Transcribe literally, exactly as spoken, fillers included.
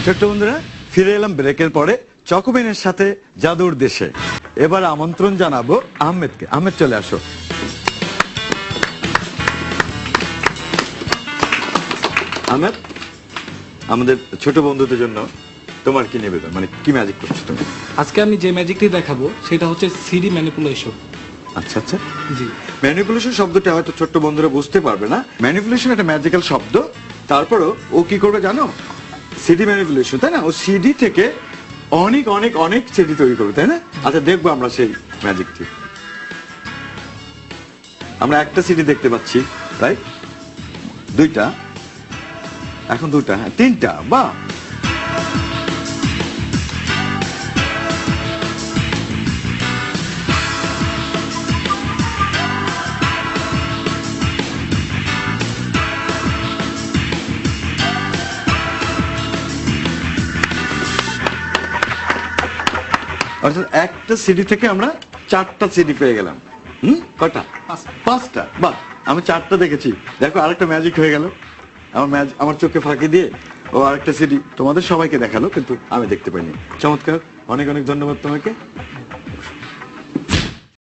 ছোট্ট বন্ধুরা, ফিরে এলাম ব্রেকের পরে চকোবেনের সাথে জাদুর দেশে। এবার আমন্ত্রণ জানাবো আহমেদকে। আহমেদ, চলে আসো। আহমেদ, আমাদের ছোট বন্ধুদের জন্য তোমার কি নিবেদন, মানে কি ম্যাজিক করছো তুমি? আজকে আমি যে ম্যাজিকটি দেখাবো সেটা হচ্ছে সিডি ম্যানিপুলেশন। আচ্ছা আচ্ছা, জি। ম্যানিপুলেশন শব্দটা হয়তো ছোট্ট বন্ধুরা বুঝতে পারবে না। ম্যানিপুলেশন একটা ম্যাজিক্যাল শব্দ। তারপরও ও কি করবে জানো? সিডি ম্যানিপুলেশন, তাই না? ও সিডি থেকে অনেক অনেক অনেক সিডি তৈরি করবে, তাই না? আচ্ছা, দেখবো আমরা সেই ম্যাজিকটি। আমরা একটা সিডি দেখতে পাচ্ছি, তাই দুইটা, এখন দুটা, হ্যাঁ তিনটা, বাহ। অর্থাৎ একটা সিডি থেকে আমরা চারটা সিডি পেয়ে গেলাম। হুম, কটা? পাঁচটা। বাহ, আমি চারটা দেখেছি। দেখো, আরেকটা ম্যাজিক হয়ে গেল। আমার ম্যাজিক আমার চোখে ফাঁকি দিয়ে ও আরেকটা সিডি তোমাদের সবাইকে দেখালো, কিন্তু আমি দেখতে পাইনি। চমৎকার, অনেক অনেক ধন্যবাদ তোমাকে।